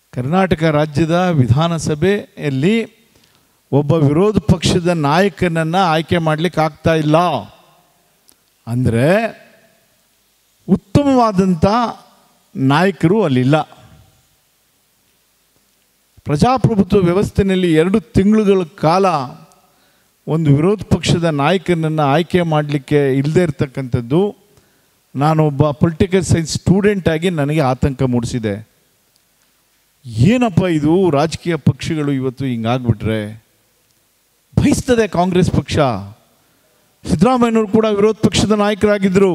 ಕರ್ನಾಟಕ ರಾಜ್ಯದ ವಿಧಾನಸಭೆಯಲ್ಲಿ ಒಬ್ಬ ವಿರೋಧ ಪಕ್ಷದ ನಾಯಕನನ್ನು ಆಯ್ಕೆ ಮಾಡಲಿಕ್ಕೆ ಆಗ್ತಾ ಇಲ್ಲ ಅಂದರೆ ಉತ್ತಮವಾದಂಥ ನಾಯಕರು ಅಲ್ಲಿಲ್ಲ. ಪ್ರಜಾಪ್ರಭುತ್ವ ವ್ಯವಸ್ಥೆಯಲ್ಲಿ 2 ತಿಂಗಳುಗಳ ಕಾಲ ಒಂದು ವಿರೋಧ ಪಕ್ಷದ ನಾಯಕನನ್ನು ಆಯ್ಕೆ ಮಾಡಲಿಕ್ಕೆ ಇಲ್ಲದೇ ಇರತಕ್ಕಂಥದ್ದು ನಾನೊಬ್ಬ ಪೊಲಿಟಿಕಲ್ ಸೈನ್ಸ್ ಸ್ಟೂಡೆಂಟಾಗಿ ನನಗೆ ಆತಂಕ ಮೂಡಿಸಿದೆ. ಏನಪ್ಪ ಇದು, ರಾಜಕೀಯ ಪಕ್ಷಗಳು ಇವತ್ತು ಹಿಂಗಾಗ್ಬಿಟ್ರೆ ಬಯಸ್ತದೆ. ಕಾಂಗ್ರೆಸ್ ಪಕ್ಷ, ಸಿದ್ದರಾಮಯ್ಯನವರು ಕೂಡ ವಿರೋಧ ಪಕ್ಷದ ನಾಯಕರಾಗಿದ್ದರು,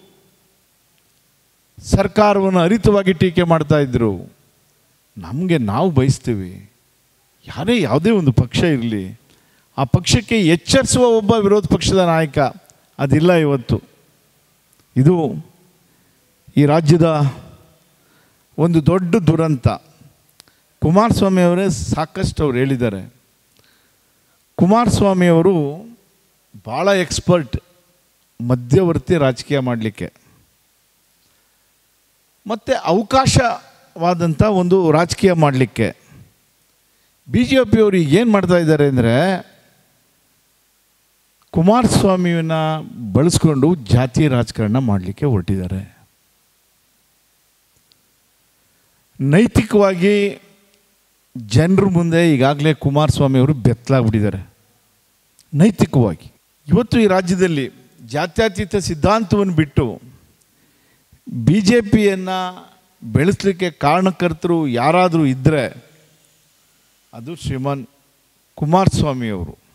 ಸರ್ಕಾರವನ್ನು ಹರಿತವಾಗಿ ಟೀಕೆ ಮಾಡ್ತಾ ಇದ್ದರು. ನಾವು ಬಯಸ್ತೀವಿ, ಯಾವುದೇ ಒಂದು ಪಕ್ಷ ಇರಲಿ, ಆ ಪಕ್ಷಕ್ಕೆ ಎಚ್ಚರಿಸುವ ಒಬ್ಬ ವಿರೋಧ ಪಕ್ಷದ ನಾಯಕ ಅದಿಲ್ಲ ಇವತ್ತು. ಇದು ಈ ರಾಜ್ಯದ ಒಂದು ದೊಡ್ಡ ದುರಂತ. ಕುಮಾರಸ್ವಾಮಿಯವರೇ ಸಾಕಷ್ಟು ಅವ್ರು ಹೇಳಿದ್ದಾರೆ. ಕುಮಾರಸ್ವಾಮಿಯವರು ಭಾಳ ಎಕ್ಸ್ಪರ್ಟ್ ಮಧ್ಯವರ್ತಿ ರಾಜಕೀಯ ಮಾಡಲಿಕ್ಕೆ, ಮತ್ತು ಅವಕಾಶವಾದಂಥ ಒಂದು ರಾಜಕೀಯ ಮಾಡಲಿಕ್ಕೆ. ಬಿ ಜೆ ಪಿಯವರು ಏನು ಮಾಡ್ತಾ ಇದ್ದಾರೆ ಅಂದರೆ ಕುಮಾರಸ್ವಾಮಿಯನ್ನು ಬಳಸ್ಕೊಂಡು ಜಾತಿ ರಾಜಕಾರಣ ಮಾಡಲಿಕ್ಕೆ ಹೊರಟಿದ್ದಾರೆ. ನೈತಿಕವಾಗಿ ಜನರ ಮುಂದೆ ಈಗಾಗಲೇ ಕುಮಾರಸ್ವಾಮಿಯವರು ಬೆತ್ತಲಾಗ್ಬಿಟ್ಟಿದ್ದಾರೆ. ನೈತಿಕವಾಗಿ ಇವತ್ತು ಈ ರಾಜ್ಯದಲ್ಲಿ ಜಾತ್ಯತೀತ ಸಿದ್ಧಾಂತವನ್ನು ಬಿಟ್ಟು ಬಿ ಜೆ ಪಿಯನ್ನು ಬೆಳೆಸಲಿಕ್ಕೆ ಕಾರಣಕರ್ತರು ಯಾರಾದರೂ ಇದ್ದರೆ ಅದು ಶ್ರೀಮಾನ್ ಕುಮಾರಸ್ವಾಮಿಯವರು.